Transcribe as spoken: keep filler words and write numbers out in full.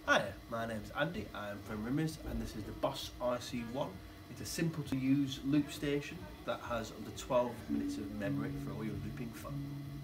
Hi, my name's Andy, I'm from Rimmers and this is the Boss R C one. It's a simple to use loop station that has under twelve minutes of memory for all your looping fun.